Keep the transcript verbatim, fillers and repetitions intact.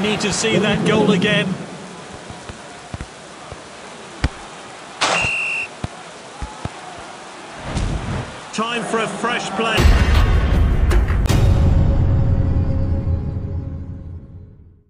need to see that goal again. Time for a fresh play.